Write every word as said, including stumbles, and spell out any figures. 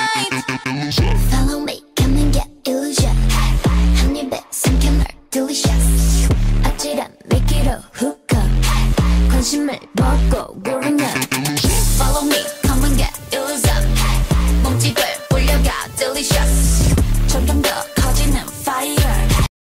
Follow me, come and get illusion. 한 입에 삼켜널 delicious. 아찔한 미끼로 훅 관심을 먹고